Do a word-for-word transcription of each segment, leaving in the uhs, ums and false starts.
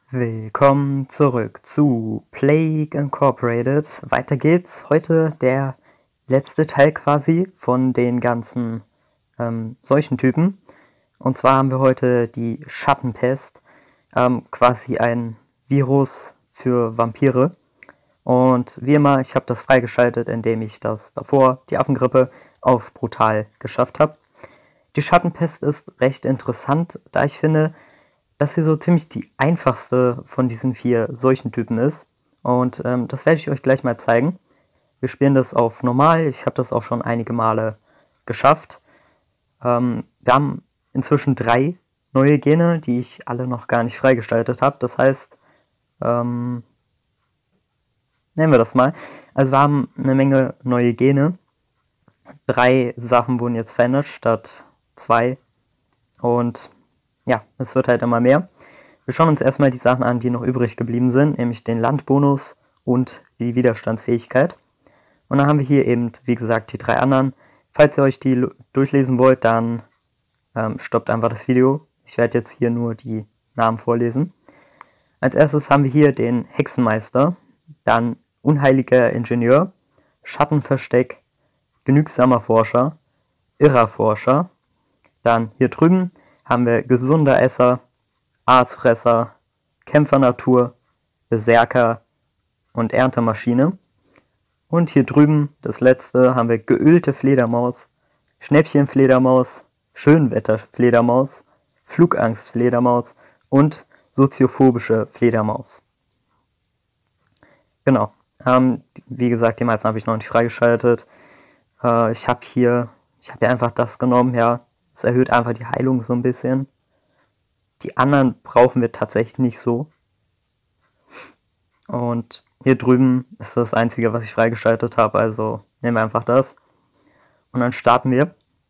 Willkommen zurück zu Plague Incorporated. Weiter geht's. Heute der letzte Teil quasi von den ganzen ähm, Seuchentypen. Und zwar haben wir heute die Schattenpest, ähm, quasi ein Virus für Vampire. Und wie immer, ich habe das freigeschaltet, indem ich das davor, die Affengrippe, auf brutal geschafft habe. Die Schattenpest ist recht interessant, da ich finde, dass sie so ziemlich die einfachste von diesen vier Seuchentypen ist. Und ähm, das werde ich euch gleich mal zeigen. Wir spielen das auf normal. Ich habe das auch schon einige Male geschafft. Ähm, wir haben inzwischen drei neue Gene, die ich alle noch gar nicht freigestaltet habe. Das heißt, ähm, nennen wir das mal. Also wir haben eine Menge neue Gene. Drei Sachen wurden jetzt verändert statt zwei. Und ja, es wird halt immer mehr. Wir schauen uns erstmal die Sachen an, die noch übrig geblieben sind, nämlich den Landbonus und die Widerstandsfähigkeit. Und dann haben wir hier eben, wie gesagt, die drei anderen. Falls ihr euch die durchlesen wollt, dann ähm, stoppt einfach das Video. Ich werde jetzt hier nur die Namen vorlesen. Als erstes haben wir hier den Hexenmeister, dann Unheiliger Ingenieur, Schattenversteck, Genügsamer Forscher, Irrer Forscher. Dann hier drüben haben wir Gesunder Esser, Aasfresser, Kämpfernatur, Berserker und Erntemaschine. Und hier drüben, das letzte, haben wir geölte Fledermaus, Schnäppchenfledermaus, Schönwetterfledermaus, Flugangstfledermaus und soziophobische Fledermaus. Genau, ähm, wie gesagt, die meisten habe ich noch nicht freigeschaltet. Äh, ich habe hier, ich habe hier einfach das genommen, ja. Es erhöht einfach die Heilung so ein bisschen. Die anderen brauchen wir tatsächlich nicht so. Und hier drüben ist das einzige, was ich freigeschaltet habe. Also nehmen wir einfach das. Und dann starten wir.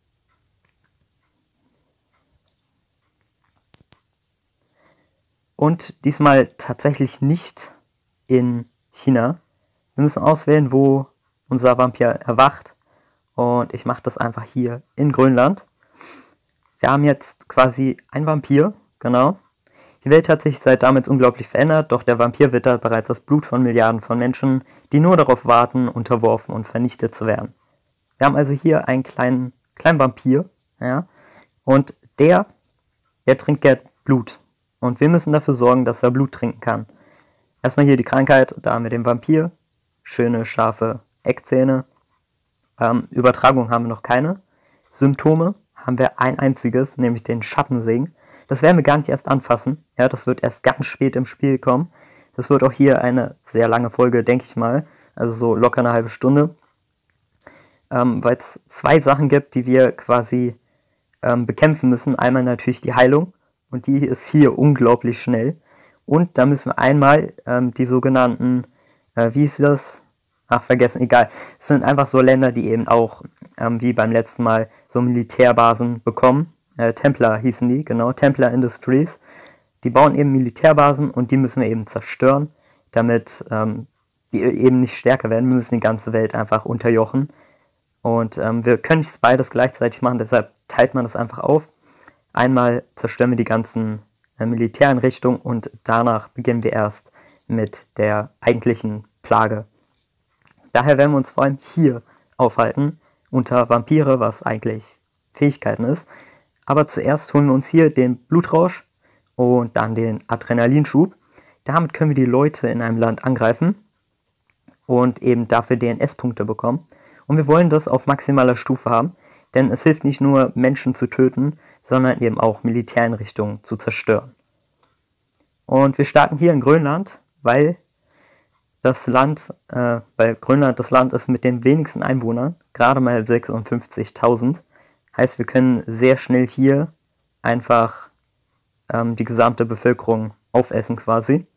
Und diesmal tatsächlich nicht in China. Wir müssen auswählen, wo unser Vampir erwacht. Und ich mache das einfach hier in Grönland. Wir haben jetzt quasi ein Vampir, genau. Die Welt hat sich seit damals unglaublich verändert, doch der Vampir wittert bereits das Blut von Milliarden von Menschen, die nur darauf warten, unterworfen und vernichtet zu werden. Wir haben also hier einen kleinen, kleinen Vampir, ja, und der, der trinkt gerne Blut. Und wir müssen dafür sorgen, dass er Blut trinken kann. Erstmal hier die Krankheit, da haben wir den Vampir, schöne, scharfe Eckzähne. Ähm, Übertragung haben wir noch keine. Symptome haben wir ein einziges, nämlich den Schattensegen. Das werden wir gar nicht erst anfassen. Ja, das wird erst ganz spät im Spiel kommen. Das wird auch hier eine sehr lange Folge, denke ich mal. Also so locker eine halbe Stunde. Ähm, weil es zwei Sachen gibt, die wir quasi ähm, bekämpfen müssen. Einmal natürlich die Heilung. Und die ist hier unglaublich schnell. Und da müssen wir einmal ähm, die sogenannten, äh, wie ist das? Ach, vergessen, egal. Es sind einfach so Länder, die eben auch, ähm, wie beim letzten Mal, so Militärbasen bekommen. Äh, Templar hießen die, genau, Templar Industries. Die bauen eben Militärbasen und die müssen wir eben zerstören, damit ähm, die eben nicht stärker werden. Wir müssen die ganze Welt einfach unterjochen. Und ähm, wir können nicht beides gleichzeitig machen, deshalb teilt man das einfach auf. Einmal zerstören wir die ganzen äh, Militäreinrichtungen und danach beginnen wir erst mit der eigentlichen Plage. Daher werden wir uns vor allem hier aufhalten, unter Vampire, was eigentlich Fähigkeiten ist. Aber zuerst holen wir uns hier den Blutrausch und dann den Adrenalinschub. Damit können wir die Leute in einem Land angreifen und eben dafür D N S-Punkte bekommen. Und wir wollen das auf maximaler Stufe haben, denn es hilft nicht nur, Menschen zu töten, sondern eben auch Militäreinrichtungen zu zerstören. Und wir starten hier in Grönland, weil das Land, äh, weil Grönland das Land ist mit den wenigsten Einwohnern, gerade mal sechsundfünfzigtausend. Heißt, wir können sehr schnell hier einfach ähm, die gesamte Bevölkerung aufessen quasi.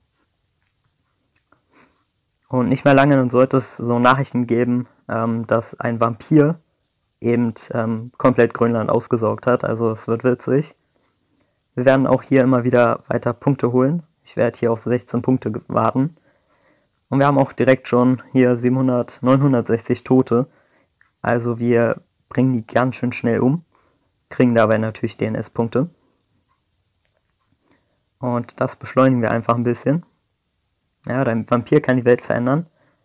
Und nicht mehr lange, dann sollte es so Nachrichten geben, ähm, dass ein Vampir eben ähm, komplett Grönland ausgesaugt hat. Also es wird witzig. Wir werden auch hier immer wieder weiter Punkte holen. Ich werde hier auf sechzehn Punkte warten. Und wir haben auch direkt schon hier siebenhundert, neunhundertsechzig Tote. Also wir bringen die ganz schön schnell um. Kriegen dabei natürlich D N S-Punkte. Und das beschleunigen wir einfach ein bisschen. Ja, dein Vampir kann die Welt verändern.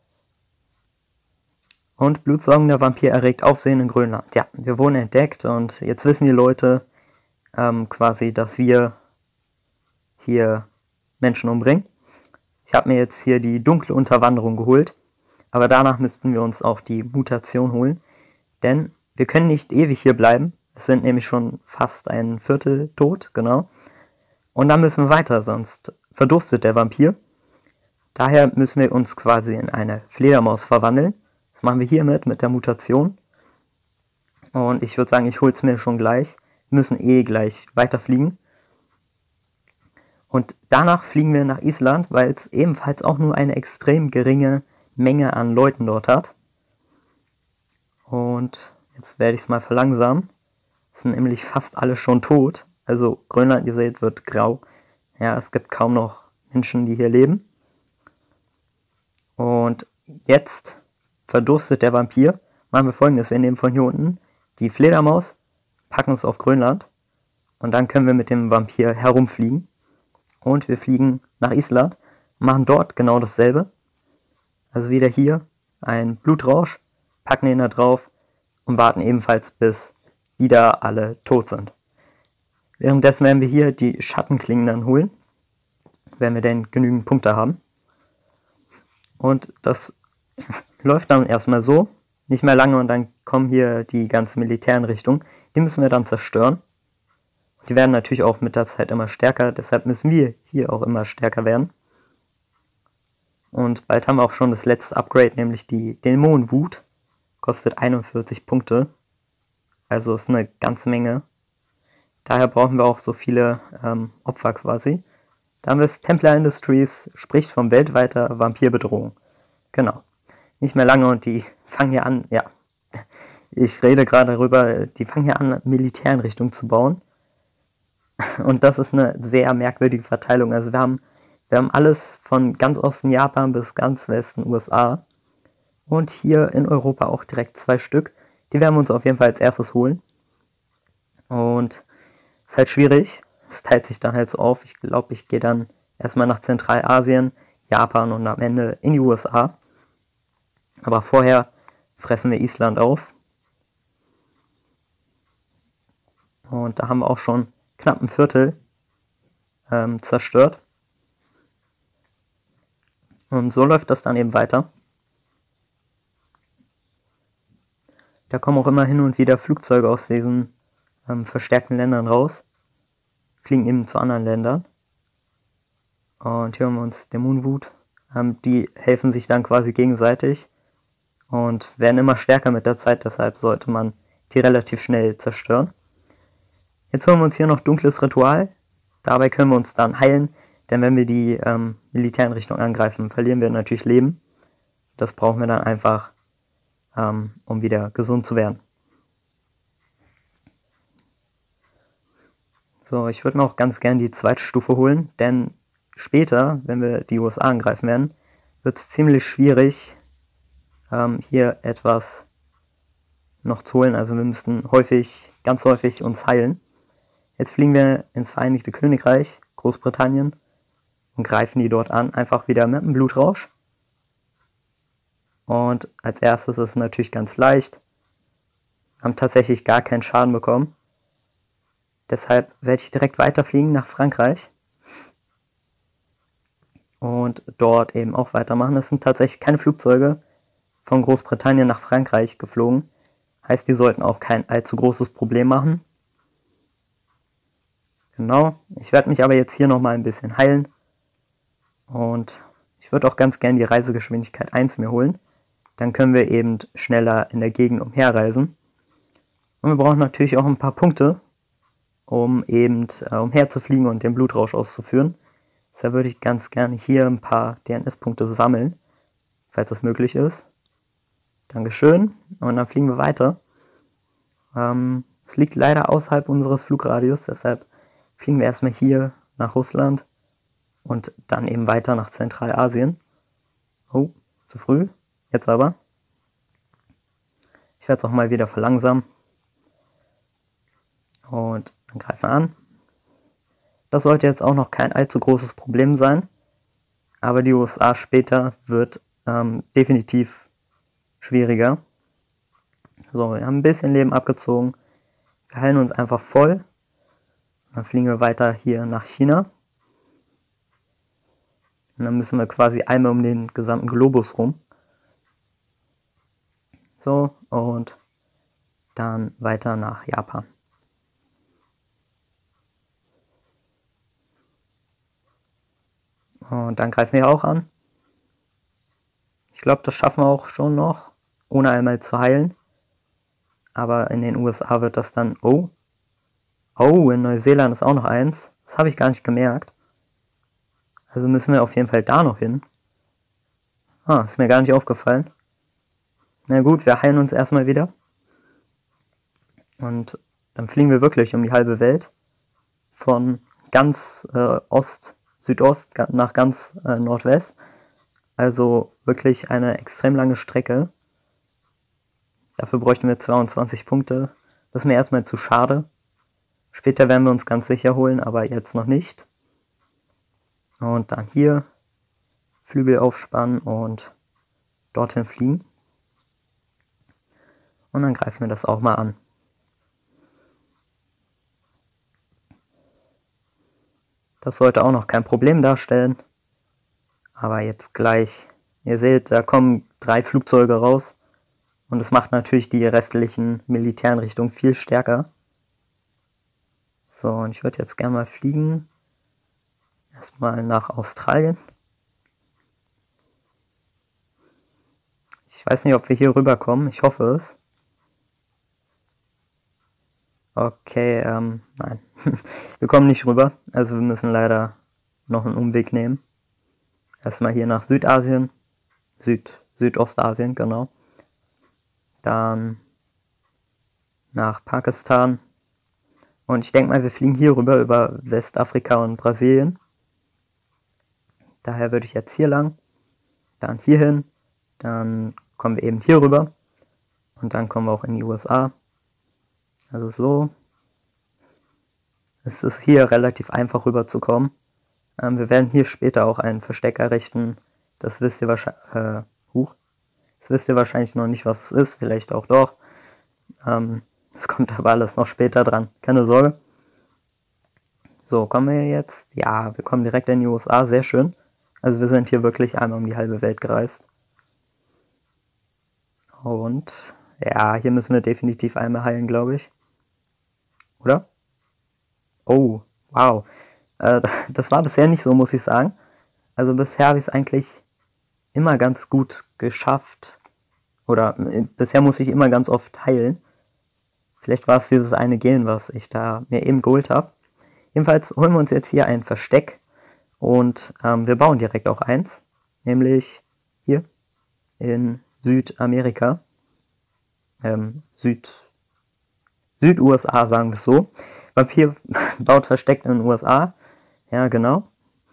Und blutsaugender Vampir erregt Aufsehen in Grönland. Ja, wir wurden entdeckt und jetzt wissen die Leute ähm, quasi, dass wir hier Menschen umbringen. Ich habe mir jetzt hier die dunkle Unterwanderung geholt, aber danach müssten wir uns auch die Mutation holen, denn wir können nicht ewig hier bleiben. Es sind nämlich schon fast ein Viertel tot, genau. Und dann müssen wir weiter, sonst verdurstet der Vampir. Daher müssen wir uns quasi in eine Fledermaus verwandeln. Das machen wir hiermit, mit der Mutation. Und ich würde sagen, ich hole es mir schon gleich. Wir müssen eh gleich weiterfliegen. Und danach fliegen wir nach Island, weil es ebenfalls auch nur eine extrem geringe Menge an Leuten dort hat. Und jetzt werde ich es mal verlangsamen. Es sind nämlich fast alle schon tot. Also Grönland, ihr seht, wird grau. Ja, es gibt kaum noch Menschen, die hier leben. Und jetzt verdurstet der Vampir. Machen wir Folgendes: Wir nehmen von hier unten die Fledermaus, packen es auf Grönland und dann können wir mit dem Vampir herumfliegen. Und wir fliegen nach Island, machen dort genau dasselbe. Also wieder hier ein Blutrausch, packen ihn da drauf und warten ebenfalls, bis wieder alle tot sind. Währenddessen werden wir hier die Schattenklingen dann holen, wenn wir denn genügend Punkte haben. Und das läuft dann erstmal so, nicht mehr lange, und dann kommen hier die ganzen Militäreinrichtungen. Die müssen wir dann zerstören. Die werden natürlich auch mit der Zeit immer stärker, deshalb müssen wir hier auch immer stärker werden. Und bald haben wir auch schon das letzte Upgrade, nämlich die Dämonenwut. Kostet einundvierzig Punkte. Also ist eine ganze Menge. Daher brauchen wir auch so viele ähm, Opfer quasi. Da haben wir es, Templar Industries spricht von weltweiter Vampirbedrohung. Genau. Nicht mehr lange und die fangen hier an, ja, ich rede gerade darüber, die fangen hier an, Militäreinrichtungen zu bauen. Und das ist eine sehr merkwürdige Verteilung. Also wir haben, wir haben alles von ganz Osten Japan bis ganz Westen U S A. Und hier in Europa auch direkt zwei Stück. Die werden wir uns auf jeden Fall als erstes holen. Und ist halt schwierig. Es teilt sich dann halt so auf. Ich glaube, ich gehe dann erstmal nach Zentralasien, Japan und am Ende in die U S A. Aber vorher fressen wir Island auf. Und da haben wir auch schon knapp ein Viertel ähm, zerstört. Und so läuft das dann eben weiter. Da kommen auch immer hin und wieder Flugzeuge aus diesen ähm, verstärkten Ländern raus. Fliegen eben zu anderen Ländern. Und hier haben wir uns Dämonenwut. Ähm, die helfen sich dann quasi gegenseitig und werden immer stärker mit der Zeit. Deshalb sollte man die relativ schnell zerstören. Jetzt holen wir uns hier noch dunkles Ritual. Dabei können wir uns dann heilen, denn wenn wir die ähm, Militäreinrichtung angreifen, verlieren wir natürlich Leben. Das brauchen wir dann einfach, ähm, um wieder gesund zu werden. So, ich würde mir auch ganz gern die zweite Stufe holen, denn später, wenn wir die U S A angreifen werden, wird es ziemlich schwierig, ähm, hier etwas noch zu holen. Also wir müssten häufig, ganz häufig uns heilen. Jetzt fliegen wir ins Vereinigte Königreich, Großbritannien, und greifen die dort an, einfach wieder mit einem Blutrausch. Und als erstes ist es natürlich ganz leicht. Wir haben tatsächlich gar keinen Schaden bekommen. Deshalb werde ich direkt weiterfliegen nach Frankreich. Und dort eben auch weitermachen. Das sind tatsächlich keine Flugzeuge von Großbritannien nach Frankreich geflogen. Heißt, die sollten auch kein allzu großes Problem machen. Genau, ich werde mich aber jetzt hier nochmal ein bisschen heilen. Und ich würde auch ganz gerne die Reisegeschwindigkeit eins mir holen. Dann können wir eben schneller in der Gegend umherreisen. Und wir brauchen natürlich auch ein paar Punkte, um eben äh, umherzufliegen und den Blutrausch auszuführen. Deshalb würde ich ganz gerne hier ein paar D N S-Punkte sammeln, falls das möglich ist. Dankeschön. Und dann fliegen wir weiter. Ähm, es liegt leider außerhalb unseres Flugradius, deshalb fliegen wir erstmal hier nach Russland und dann eben weiter nach Zentralasien. Oh, zu früh. Jetzt aber. Ich werde es auch mal wieder verlangsamen. Und dann greifen wir an. Das sollte jetzt auch noch kein allzu großes Problem sein. Aber die U S A später wird ähm, definitiv schwieriger. So, wir haben ein bisschen Leben abgezogen. Wir heilen uns einfach voll. Dann fliegen wir weiter hier nach China. Und dann müssen wir quasi einmal um den gesamten Globus rum. So, und dann weiter nach Japan. Und dann greifen wir auch an. Ich glaube, das schaffen wir auch schon noch, ohne einmal zu heilen. Aber in den U S A wird das dann... Oh, oh, in Neuseeland ist auch noch eins. Das habe ich gar nicht gemerkt. Also müssen wir auf jeden Fall da noch hin. Ah, ist mir gar nicht aufgefallen. Na gut, wir heilen uns erstmal wieder. Und dann fliegen wir wirklich um die halbe Welt. Von ganz äh, Ost, Südost nach ganz äh, Nordwest. Also wirklich eine extrem lange Strecke. Dafür bräuchten wir zweiundzwanzig Punkte. Das ist mir erstmal zu schade. Später werden wir uns ganz sicher holen, aber jetzt noch nicht. Und dann hier Flügel aufspannen und dorthin fliegen. Und dann greifen wir das auch mal an. Das sollte auch noch kein Problem darstellen. Aber jetzt gleich, ihr seht, da kommen drei Flugzeuge raus. Und das macht natürlich die restlichen Militäreinrichtungen viel stärker. So, und ich würde jetzt gerne mal fliegen. Erstmal nach Australien. Ich weiß nicht, ob wir hier rüberkommen. Ich hoffe es. Okay, ähm, nein. Wir kommen nicht rüber. Also wir müssen leider noch einen Umweg nehmen. Erstmal hier nach Südasien. Süd, Südostasien, genau. Dann nach Pakistan. Und ich denke mal, wir fliegen hier rüber über Westafrika und Brasilien. Daher würde ich jetzt hier lang. Dann hier hin. Dann kommen wir eben hier rüber. Und dann kommen wir auch in die U S A. Also so. Es ist hier relativ einfach rüberzukommen. Ähm, wir werden hier später auch ein Versteck errichten. Das wisst ihr wahrscheinlich. Äh, huch. Das wisst ihr wahrscheinlich noch nicht, was es ist. Vielleicht auch doch. Ähm, das kommt aber alles noch später dran. Keine Sorge. So, kommen wir jetzt. Ja, wir kommen direkt in die U S A. Sehr schön. Also wir sind hier wirklich einmal um die halbe Welt gereist. Und ja, hier müssen wir definitiv einmal heilen, glaube ich. Oder? Oh, wow. Äh, das war bisher nicht so, muss ich sagen. Also bisher habe ich es eigentlich immer ganz gut geschafft. Oder äh, bisher muss ich immer ganz oft heilen. Vielleicht war es dieses eine Gen, was ich da mir eben geholt habe. Jedenfalls holen wir uns jetzt hier ein Versteck. Und ähm, wir bauen direkt auch eins. Nämlich hier in Südamerika. Ähm, Süd... Süd-U S A, sagen wir es so. Vampir baut versteckt in den U S A. Ja, genau.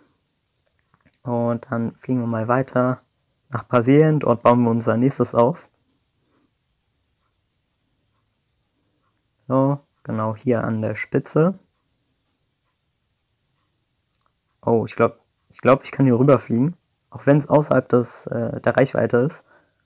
Und dann fliegen wir mal weiter nach Brasilien. Dort bauen wir unser nächstes auf. So, genau hier an der Spitze. Oh, ich glaube, ich, glaub, ich kann hier rüberfliegen. Auch wenn es außerhalb des, äh, der Reichweite ist.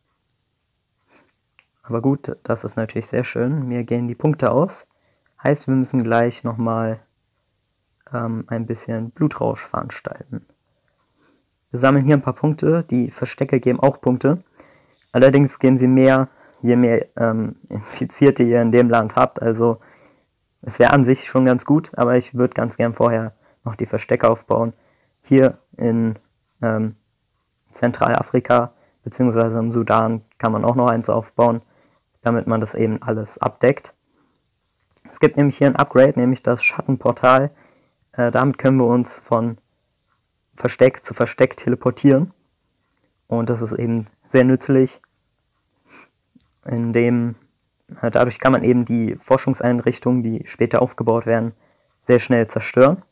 Aber gut, das ist natürlich sehr schön. Mir gehen die Punkte aus. Heißt, wir müssen gleich nochmal ähm, ein bisschen Blutrausch veranstalten. Wir sammeln hier ein paar Punkte. Die Verstecke geben auch Punkte. Allerdings geben sie mehr, je mehr ähm, Infizierte ihr in dem Land habt. Also es wäre an sich schon ganz gut, aber ich würde ganz gern vorher noch die Verstecke aufbauen. Hier in ähm, Zentralafrika bzw. im Sudan kann man auch noch eins aufbauen, damit man das eben alles abdeckt. Es gibt nämlich hier ein Upgrade, nämlich das Schattenportal. Äh, damit können wir uns von Versteck zu Versteck teleportieren. Und das ist eben sehr nützlich. In dem, äh, dadurch kann man eben die Forschungseinrichtungen, die später aufgebaut werden, sehr schnell zerstören.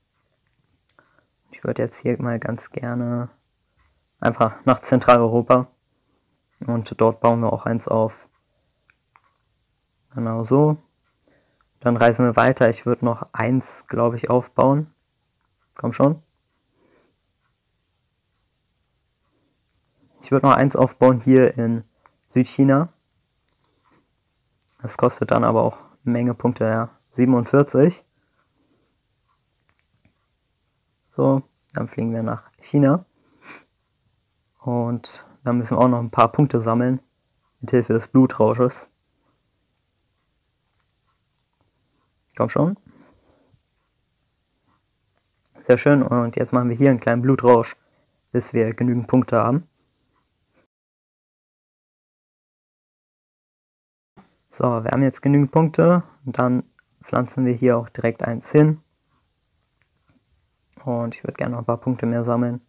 Ich würde jetzt hier mal ganz gerne einfach nach Zentraleuropa. Und dort bauen wir auch eins auf. Genau so. Dann reisen wir weiter. Ich würde noch eins, glaube ich, aufbauen. Komm schon. Ich würde noch eins aufbauen hier in Südchina. Das kostet dann aber auch eine Menge Punkte, ja. siebenundvierzig. So, dann fliegen wir nach China. Und dann müssen wir auch noch ein paar Punkte sammeln, mit Hilfe des Blutrausches. Komm schon. Sehr schön, und jetzt machen wir hier einen kleinen Blutrausch, bis wir genügend Punkte haben. So, wir haben jetzt genügend Punkte, und dann pflanzen wir hier auch direkt eins hin. Und ich würde gerne noch ein paar Punkte mehr sammeln.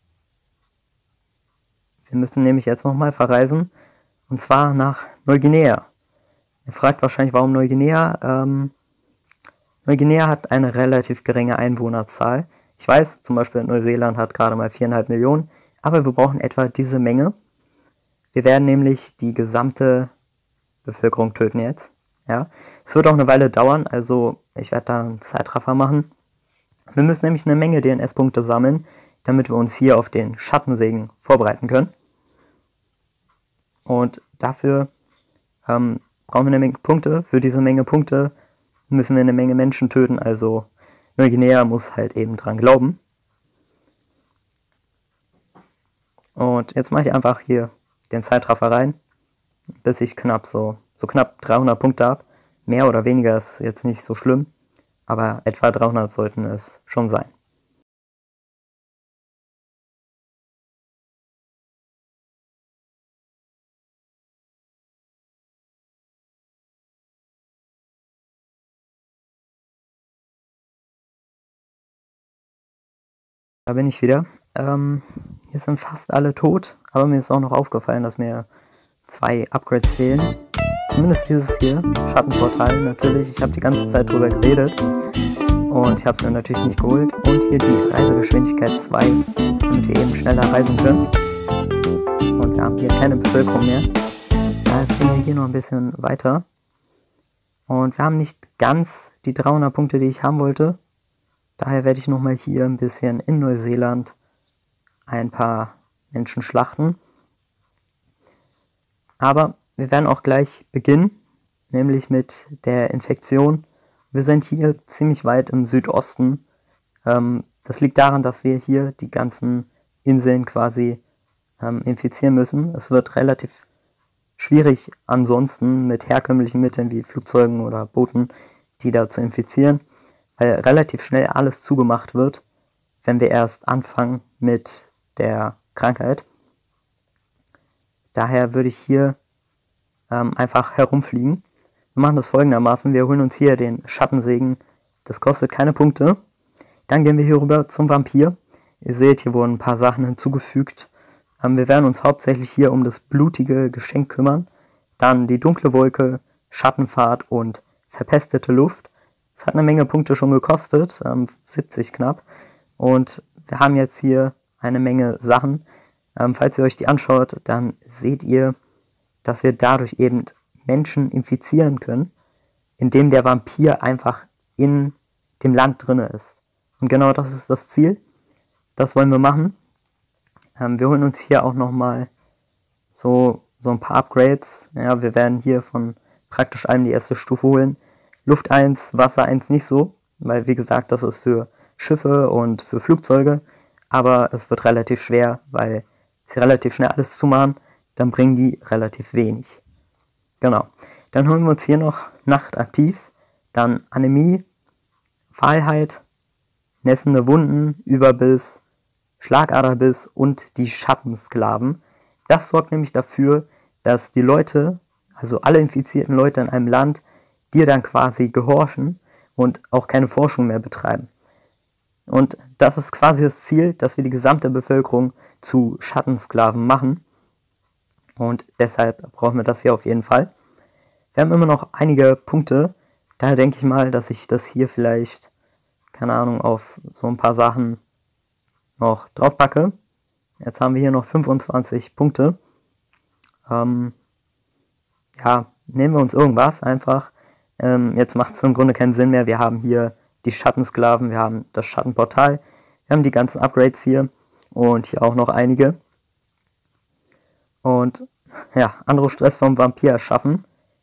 Wir müssen nämlich jetzt nochmal verreisen, und zwar nach Neuguinea. Ihr fragt wahrscheinlich, warum Neuguinea? Ähm, Neuguinea hat eine relativ geringe Einwohnerzahl. Ich weiß, zum Beispiel Neuseeland hat gerade mal viereinhalb Millionen, aber wir brauchen etwa diese Menge. Wir werden nämlich die gesamte Bevölkerung töten jetzt. Ja, es wird auch eine Weile dauern, also ich werde da einen Zeitraffer machen. Wir müssen nämlich eine Menge D N S-Punkte sammeln, damit wir uns hier auf den Schattensegen vorbereiten können. Und dafür ähm, brauchen wir eine Menge Punkte. Für diese Menge Punkte müssen wir eine Menge Menschen töten, also Neuguinea muss halt eben dran glauben. Und jetzt mache ich einfach hier den Zeitraffer rein, bis ich knapp so, so knapp dreihundert Punkte habe. Mehr oder weniger ist jetzt nicht so schlimm, aber etwa dreihundert sollten es schon sein. Da bin ich wieder. Ähm, hier sind fast alle tot, aber mir ist auch noch aufgefallen, dass mir zwei Upgrades fehlen. Zumindest dieses hier, Schattenportal natürlich. Ich habe die ganze Zeit drüber geredet und ich habe es mir natürlich nicht geholt. Und hier die Reisegeschwindigkeit zwei, damit wir eben schneller reisen können. Und wir haben hier keine Bevölkerung mehr. Daher fliegen wir hier noch ein bisschen weiter. Und wir haben nicht ganz die dreihundert Punkte, die ich haben wollte. Daher werde ich nochmal hier ein bisschen in Neuseeland ein paar Menschen schlachten. Aber wir werden auch gleich beginnen, nämlich mit der Infektion. Wir sind hier ziemlich weit im Südosten. Ähm, das liegt daran, dass wir hier die ganzen Inseln quasi ähm, infizieren müssen. Es wird relativ schwierig ansonsten mit herkömmlichen Mitteln wie Flugzeugen oder Booten, die da zu infizieren, weil relativ schnell alles zugemacht wird, wenn wir erst anfangen mit der Krankheit. Daher würde ich hier ähm, einfach herumfliegen. Wir machen das folgendermaßen: Wir holen uns hier den Schattensegen, das kostet keine Punkte. Dann gehen wir hier rüber zum Vampir. Ihr seht, hier wurden ein paar Sachen hinzugefügt. Ähm, wir werden uns hauptsächlich hier um das blutige Geschenk kümmern. Dann die dunkle Wolke, Schattenfahrt und verpestete Luft. Das hat eine Menge Punkte schon gekostet, ähm, siebzig knapp. Und wir haben jetzt hier eine Menge Sachen. Ähm, falls ihr euch die anschaut, dann seht ihr, dass wir dadurch eben Menschen infizieren können, indem der Vampir einfach in dem Land drin ist. Und genau das ist das Ziel. Das wollen wir machen. Ähm, wir holen uns hier auch nochmal so, so ein paar Upgrades. Ja, wir werden hier von praktisch allem die erste Stufe holen. Luft eins, Wasser eins nicht so, weil wie gesagt, das ist für Schiffe und für Flugzeuge, aber es wird relativ schwer, weil sie relativ schnell alles zumachen, dann bringen die relativ wenig. Genau. Dann holen wir uns hier noch Nachtaktiv, dann Anämie, Fahlheit, nässende Wunden, Überbiss, Schlagaderbiss und die Schattensklaven. Das sorgt nämlich dafür, dass die Leute, also alle infizierten Leute in einem Land, dir dann quasi gehorchen und auch keine Forschung mehr betreiben. Und das ist quasi das Ziel, dass wir die gesamte Bevölkerung zu Schattensklaven machen. Und deshalb brauchen wir das hier auf jeden Fall. Wir haben immer noch einige Punkte. Daher denke ich mal, dass ich das hier vielleicht, keine Ahnung, auf so ein paar Sachen noch drauf packe. Jetzt haben wir hier noch fünfundzwanzig Punkte. Ähm, ja, nehmen wir uns irgendwas einfach. Ähm, jetzt macht es im Grunde keinen Sinn mehr. Wir haben hier die Schattensklaven, wir haben das Schattenportal. Wir haben die ganzen Upgrades hier und hier auch noch einige. Und ja, Androstress vom Vampir erschaffen.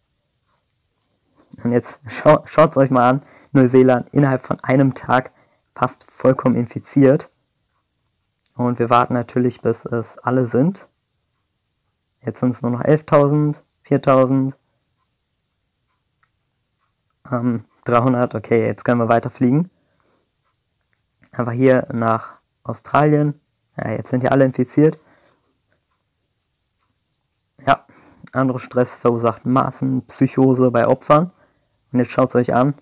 Und jetzt schau, schaut es euch mal an. Neuseeland innerhalb von einem Tag fast vollkommen infiziert. Und wir warten natürlich, bis es alle sind. Jetzt sind es nur noch elftausend, viertausend, ähm, dreihundert. Okay, jetzt können wir weiterfliegen. Aber hier nach Australien. Ja, jetzt sind hier alle infiziert. Ja, Androstress verursacht Massenpsychose bei Opfern. Und jetzt schaut es euch an.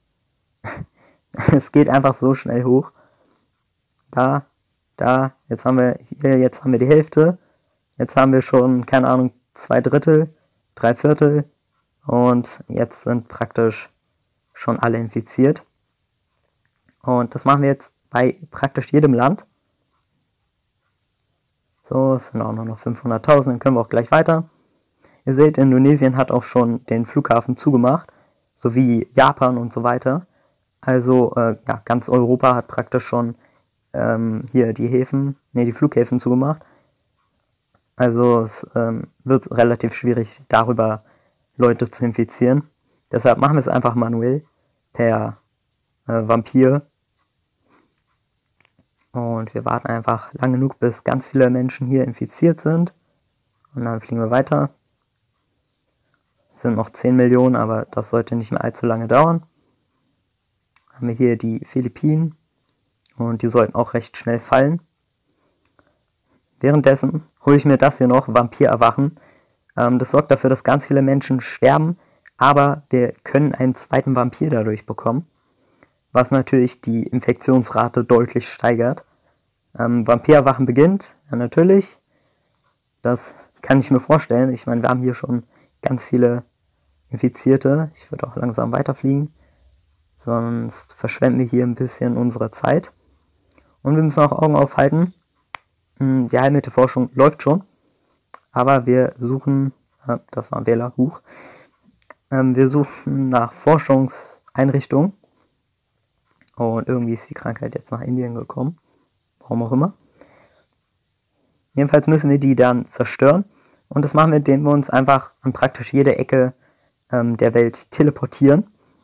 Es geht einfach so schnell hoch. Da, da, jetzt haben wir hier, jetzt haben wir die Hälfte. Jetzt haben wir schon, keine Ahnung, zwei Drittel, drei Viertel. Und jetzt sind praktisch schon alle infiziert. Und das machen wir jetzt bei praktisch jedem Land. So, es sind auch noch fünfhunderttausend, dann können wir auch gleich weiter. Ihr seht, Indonesien hat auch schon den Flughafen zugemacht, sowie Japan und so weiter. Also äh, ja, ganz Europa hat praktisch schon ähm, hier die Häfen, nee, die Flughäfen zugemacht. Also es ähm, wird relativ schwierig, darüber Leute zu infizieren. Deshalb machen wir es einfach manuell per äh, Vampir. Und wir warten einfach lang genug, bis ganz viele Menschen hier infiziert sind. Und dann fliegen wir weiter. Es sind noch zehn Millionen, aber das sollte nicht mehr allzu lange dauern. Haben wir hier die Philippinen. Und die sollten auch recht schnell fallen. Währenddessen hole ich mir das hier noch, Vampir erwachen. Ähm, das sorgt dafür, dass ganz viele Menschen sterben. Aber wir können einen zweiten Vampir dadurch bekommen. Was natürlich die Infektionsrate deutlich steigert. Ähm, Vampirerwachen beginnt, ja natürlich. Das kann ich mir vorstellen. Ich meine, wir haben hier schon ganz viele Infizierte. Ich würde auch langsam weiterfliegen. Sonst verschwenden wir hier ein bisschen unsere Zeit. Und wir müssen auch Augen aufhalten. Die Heilmittelforschung läuft schon. Aber wir suchen, äh, das war ein Wähler, Huch. Ähm, wir suchen nach Forschungseinrichtungen. Und irgendwie ist die Krankheit jetzt nach Indien gekommen. Warum auch immer. Jedenfalls müssen wir die dann zerstören. Und das machen wir, indem wir uns einfach an praktisch jede Ecke ähm, der Welt teleportieren.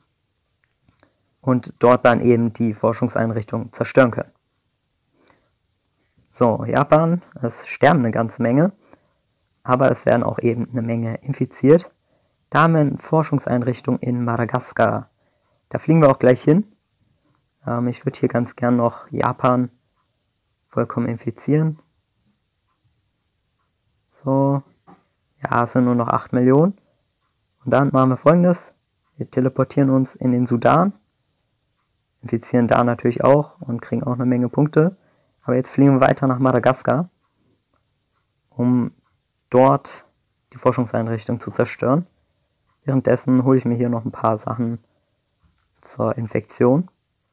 Und dort dann eben die Forschungseinrichtungen zerstören können. So, Japan, es sterben eine ganze Menge. Aber es werden auch eben eine Menge infiziert. Da haben wir eine Forschungseinrichtung in Madagaskar. Da fliegen wir auch gleich hin. Ähm, ich würde hier ganz gern noch Japan vollkommen infizieren. So, ja, es sind nur noch acht Millionen. Und dann machen wir Folgendes. Wir teleportieren uns in den Sudan. Infizieren da natürlich auch und kriegen auch eine Menge Punkte. Aber jetzt fliegen wir weiter nach Madagaskar, um dort die Forschungseinrichtung zu zerstören. Währenddessen hole ich mir hier noch ein paar Sachen zur Infektion.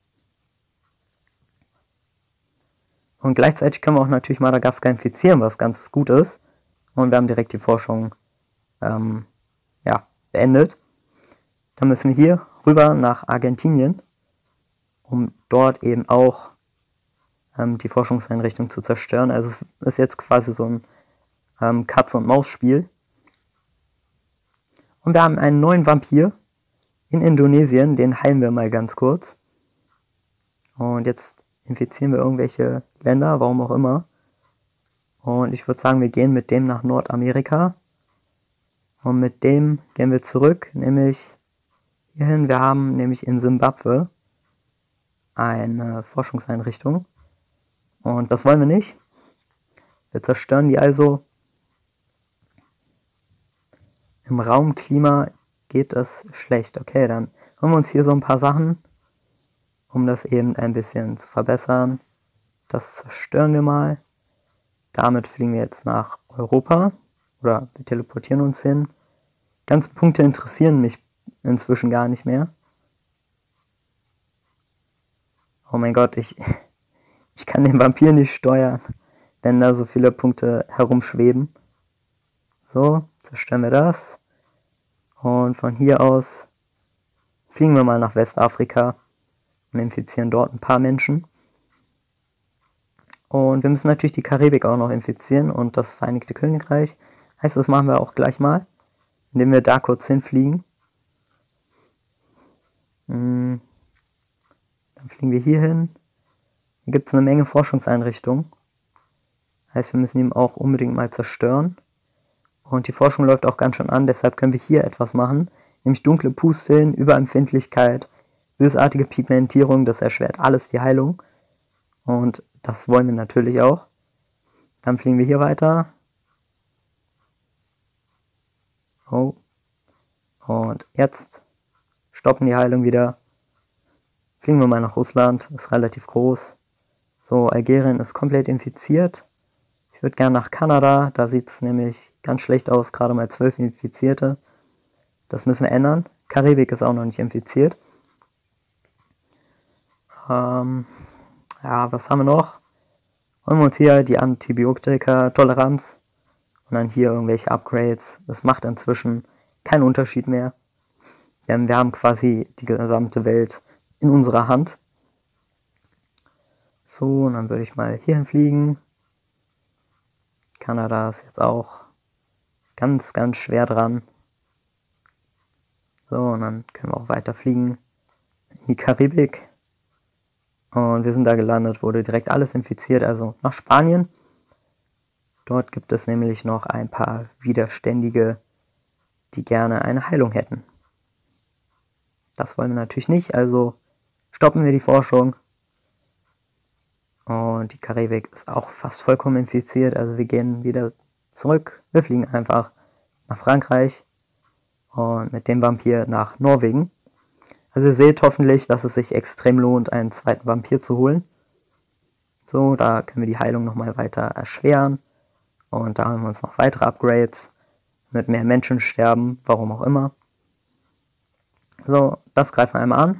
Und gleichzeitig können wir auch natürlich Madagaskar infizieren, was ganz gut ist. Und wir haben direkt die Forschung ähm, ja, beendet. Dann müssen wir hier rüber nach Argentinien, um dort eben auch ähm, die Forschungseinrichtung zu zerstören. Also es ist jetzt quasi so ein ähm, Katz-und-Maus-Spiel. Und wir haben einen neuen Vampir in Indonesien, den heilen wir mal ganz kurz. Und jetzt infizieren wir irgendwelche Länder, warum auch immer. Und ich würde sagen, wir gehen mit dem nach Nordamerika. Und mit dem gehen wir zurück, nämlich hierhin. Wir haben nämlich in Simbabwe eine Forschungseinrichtung. Und das wollen wir nicht. Wir zerstören die also. Im Raumklima geht es schlecht. Okay, dann holen wir uns hier so ein paar Sachen, um das eben ein bisschen zu verbessern. Das zerstören wir mal. Damit fliegen wir jetzt nach Europa. Oder wir teleportieren uns hin. Ganze Punkte interessieren mich inzwischen gar nicht mehr. Oh mein Gott, ich, ich kann den Vampir nicht steuern, wenn da so viele Punkte herumschweben. So, zerstören wir das. Und von hier aus fliegen wir mal nach Westafrika und infizieren dort ein paar Menschen. Und wir müssen natürlich die Karibik auch noch infizieren und das Vereinigte Königreich. Heißt, das machen wir auch gleich mal, indem wir da kurz hinfliegen. Dann fliegen wir hier hin. Hier gibt es eine Menge Forschungseinrichtungen. Heißt, wir müssen ihn auch unbedingt mal zerstören. Und die Forschung läuft auch ganz schön an, deshalb können wir hier etwas machen. Nämlich dunkle Pusteln, Überempfindlichkeit, bösartige Pigmentierung, das erschwert alles die Heilung. Und das wollen wir natürlich auch. Dann fliegen wir hier weiter. Oh. Und jetzt stoppen die Heilung wieder. Fliegen wir mal nach Russland, ist relativ groß. So, Algerien ist komplett infiziert. Ich würde gerne nach Kanada, da sieht es nämlich ganz schlecht aus, gerade mal zwölf Infizierte. Das müssen wir ändern. Karibik ist auch noch nicht infiziert. Ähm, ja, was haben wir noch? Holen wir uns hier die Antibiotika-Toleranz und dann hier irgendwelche Upgrades. Das macht inzwischen keinen Unterschied mehr. Denn wir haben quasi die gesamte Welt in unserer Hand. So, und dann würde ich mal hierhin fliegen. Kanada ist jetzt auch ganz, ganz schwer dran. So, und dann können wir auch weiter fliegen in die Karibik. Und wir sind da gelandet, wurde direkt alles infiziert, also nach Spanien. Dort gibt es nämlich noch ein paar Widerständige, die gerne eine Heilung hätten. Das wollen wir natürlich nicht, also stoppen wir die Forschung. Und die Karibik ist auch fast vollkommen infiziert, also wir gehen wieder zurück. Wir fliegen einfach nach Frankreich und mit dem Vampir nach Norwegen. Also ihr seht hoffentlich, dass es sich extrem lohnt, einen zweiten Vampir zu holen. So, da können wir die Heilung nochmal weiter erschweren. Und da haben wir uns noch weitere Upgrades mit mehr Menschen sterben, warum auch immer. So, das greifen wir einmal an.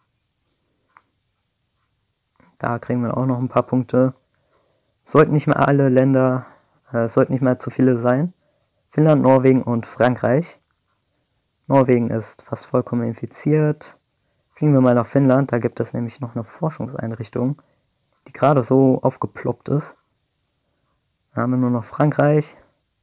Da kriegen wir auch noch ein paar Punkte. Sollten nicht mehr alle Länder, äh, sollten nicht mehr zu viele sein. Finnland, Norwegen und Frankreich. Norwegen ist fast vollkommen infiziert. Fliegen wir mal nach Finnland, da gibt es nämlich noch eine Forschungseinrichtung, die gerade so aufgeploppt ist. Da haben wir nur noch Frankreich.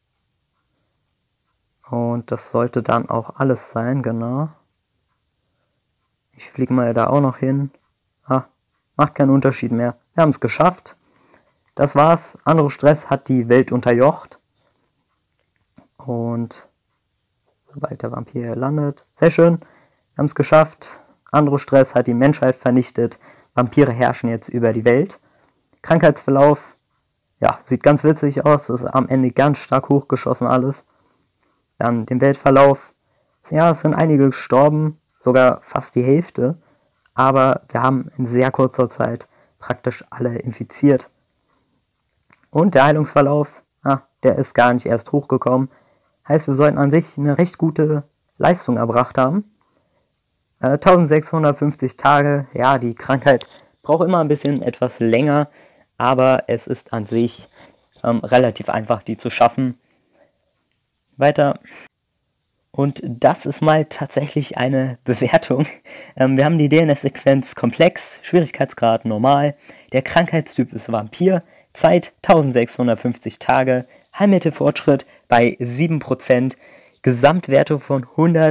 Und das sollte dann auch alles sein, genau. Ich fliege mal da auch noch hin. Ah, macht keinen Unterschied mehr. Wir haben es geschafft. Das war's. Androstress hat die Welt unterjocht. Und sobald der Vampir landet. Sehr schön. Wir haben es geschafft. Androstress hat die Menschheit vernichtet. Vampire herrschen jetzt über die Welt. Krankheitsverlauf. Ja, sieht ganz witzig aus. Ist am Ende ganz stark hochgeschossen alles. Dann den Weltverlauf. Ja, es sind einige gestorben. Sogar fast die Hälfte. Aber wir haben in sehr kurzer Zeit praktisch alle infiziert. Und der Heilungsverlauf, ah, der ist gar nicht erst hochgekommen. Heißt, wir sollten an sich eine recht gute Leistung erbracht haben. Äh, eintausendsechshundertfünfzig Tage, ja, die Krankheit braucht immer ein bisschen etwas länger, aber es ist an sich ähm, relativ einfach, die zu schaffen. Weiter. Und das ist mal tatsächlich eine Bewertung. Ähm, wir haben die D N S-Sequenz komplex, Schwierigkeitsgrad normal, der Krankheitstyp ist Vampir, Zeit eintausendsechshundertfünfzig Tage, Heilmittelfortschritt bei sieben Prozent, Gesamtwerte von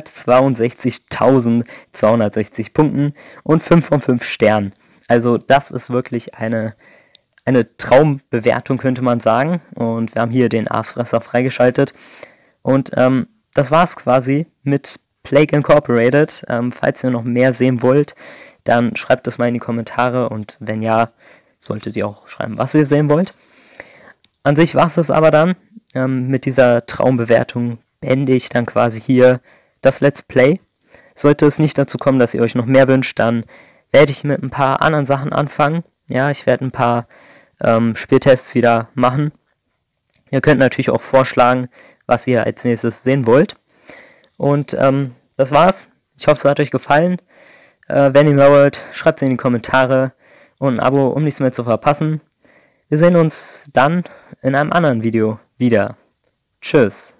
hundertzweiundsechzigtausendzweihundertsechzig Punkten und fünf von fünf Sternen. Also das ist wirklich eine, eine Traumbewertung, könnte man sagen. Und wir haben hier den Aasfresser freigeschaltet. Und ähm, das war's quasi mit Plague Incorporated. Ähm, falls ihr noch mehr sehen wollt, dann schreibt es mal in die Kommentare. Und wenn ja, solltet ihr auch schreiben, was ihr sehen wollt. An sich war es das aber dann. Ähm, mit dieser Traumbewertung beende ich dann quasi hier das Let's Play. Sollte es nicht dazu kommen, dass ihr euch noch mehr wünscht, dann werde ich mit ein paar anderen Sachen anfangen. Ja, ich werde ein paar ähm, Spieltests wieder machen. Ihr könnt natürlich auch vorschlagen, was ihr als nächstes sehen wollt. Und ähm, das war's. Ich hoffe, es hat euch gefallen. Äh, wenn ihr mehr wollt, schreibt es in die Kommentare und ein Abo, um nichts mehr zu verpassen. Wir sehen uns dann in einem anderen Video wieder. Tschüss.